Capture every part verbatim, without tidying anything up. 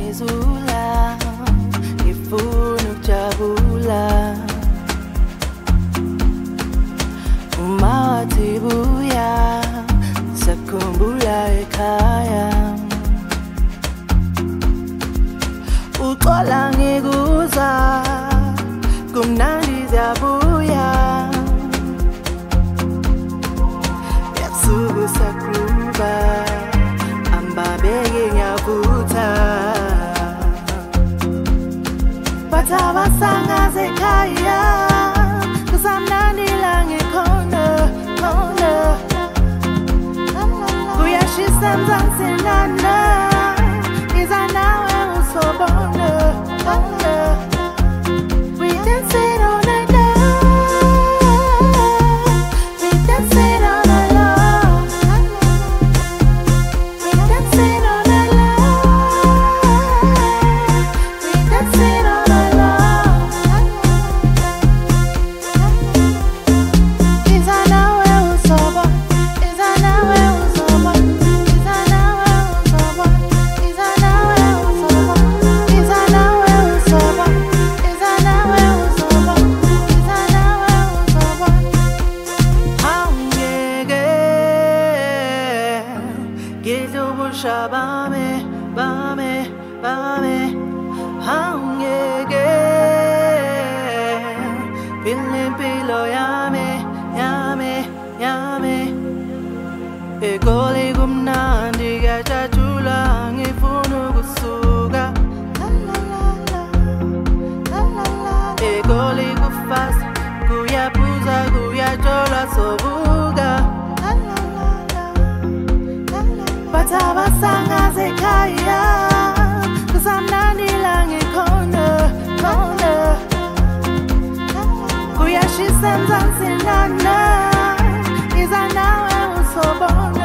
ngizula ngifuna ukujabula uma wathi buya sakhumbula ekhaya uxola ngikuza kumnandi ziyabuya yabusuku sakruba ambabeke ngiyavutha bathabasangaze ekhaya kusamnandi la ngikhona khona kuyashisa mzansi nana ngiza nawe usobona we dancing all night long we dancing all night long we dancing all night long we dancing all night long ngiza nawe usobona ngiza nawe usobona ngiza nawe usobona ngiza nawe usobona ngiza nawe usobona ngiza nawe usobona ngiza nawe usobona angeke ngizobusha bami bami bami angeke philimpilo yami yami yami egoli kumnandi kuyajatshula ngifuna ukusuka egoli kufasa kuyaphuza kuyajola sobuka bathabasangaze ekhaya kusamnandi la ngikhona khona kuyashisa mzansi nana ngiza nawe usobona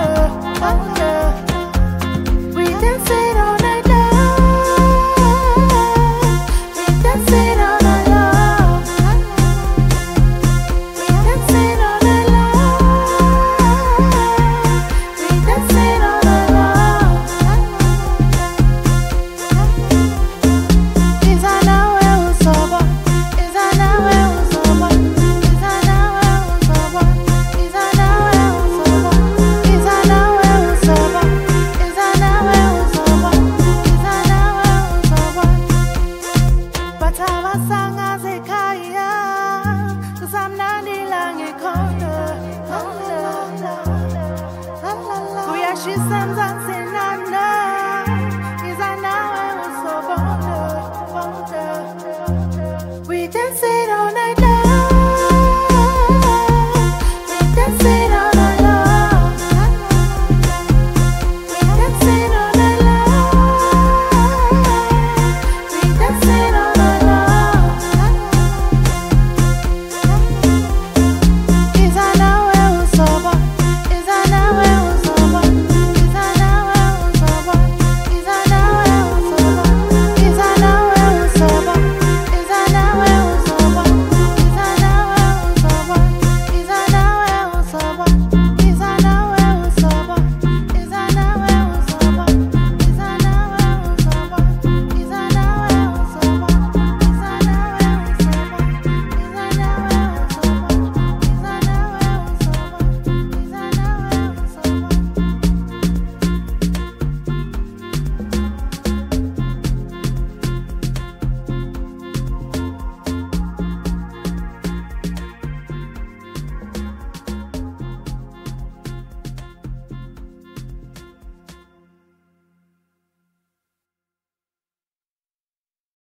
we dancing all night long we dancing all night long we dancing all night long we dancing all night long ngiza nawe usobona ngiza nawe usobona ngiza nawe usobona ngiza nawe usobona ngiza nawe usobona ngiza nawe usobona ngiza nawe usobona bathabasangaze ekhaya kusamnandi la ngikhona kuyashisa mzansi